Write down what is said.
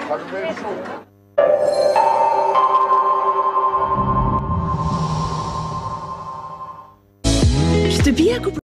Allumez le chaud. Je te paye un couple.